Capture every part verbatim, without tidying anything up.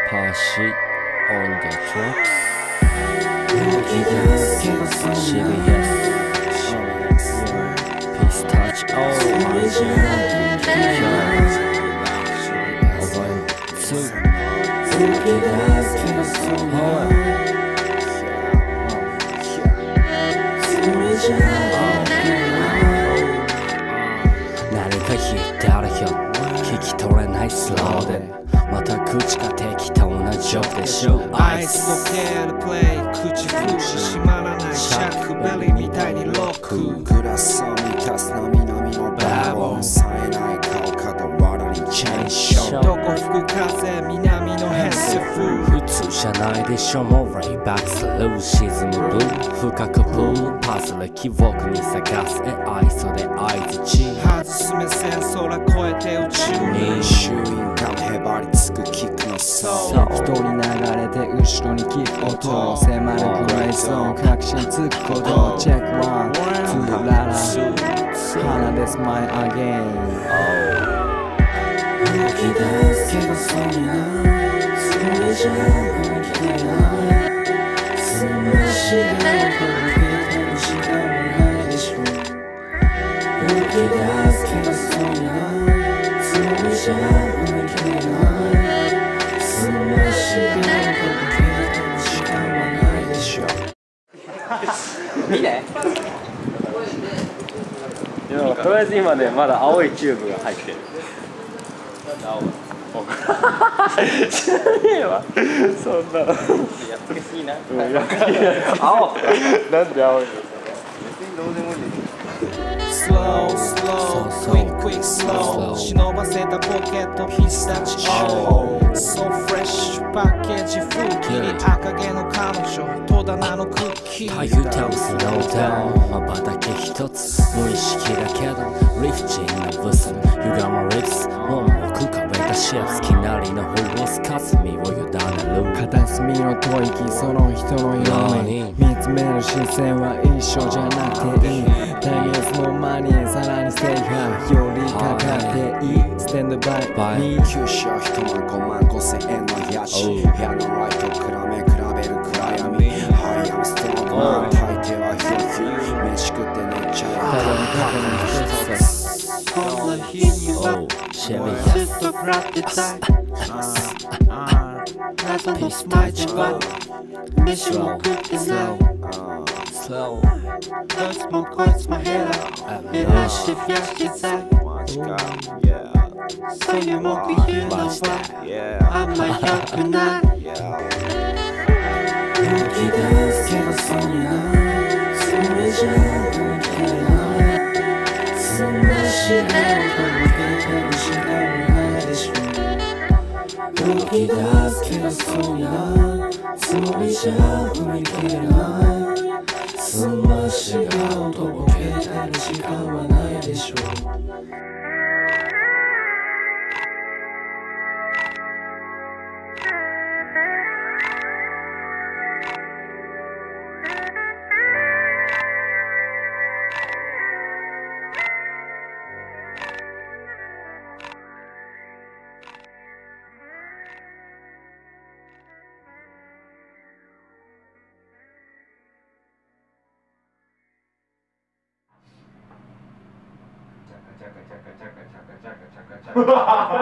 Pashi on the tracks. Serious. Pistachio. Oh,何か聞いたらよ聞き取れないスローでまた口が適当なジョークでしょアイス時計でプレイ口封じ閉まらないシャックベリーみたいにロックグラスを満たすなみなみのバーボン冴えない顔傍らにチェーンショーどこ吹く風南のヘスフ普通じゃないでしょもうレイバックする沈むブルー深くプールパズル記憶に探すえ愛想で相づち外す目線空越えて宇宙にシューインガムへばりつくキックのソー一人流れて後ろにキック音迫るグレーゾーン確信つくことチェックワンツーララ花でスマイアゲイン動き出すけどそうになそれじゃ動き出ないすましが動けてる時間もないでしょ動き出すけどそうになそれじゃ動き出ないすましが動けてる時間はないでしょ見ねいやとりあえず今ねまだ青いチューブが入ってる青知らねえわそんなのやっつけすぎない、 うん、やっつけ青なんで青いの別にどうでもいいです Slow, slow, quick, quick, slow 忍ばせたポケットピスタチオ So fresh パッケージ風紀に赤毛の彼女戸棚のクッキー太陽手をスローダウン瞬き一つ無意識だけどリフチンなブス歪むリップスもうくかべたシェフ好きなりのホース霞を委ねる片隅の吐息その人のように見つめる視線は一緒じゃなくていいタイムレスの間にさらにステージがよりかかっていいステンドバイに九州一万五万五千円の家賃部屋のライト比べ比べる暗闇ハイアムストロングマン大抵はヒューヒュー飯食って寝ちゃうこんな日にはずっと食らってたい謎のスマイルは飯も食ってないどいつもこいつもヘラ減らして増やしてさそういう文句言うのはあんま良くない動き出すけどそうになそれじゃ動き出ないすましが動けてる時間もないでしょ動き出すけどそうになつもりじゃ踏み切れないすましがとぼけてる時間はないでしょガチャガチャ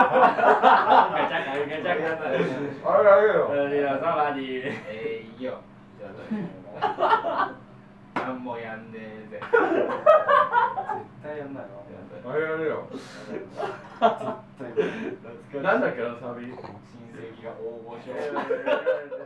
ガチャガチャあれあれよいやさらにえー、いいよじゃあ何もやんねえぜ絶対やんないのあれやるよ絶対なんだっけなサビ親戚が応募しよう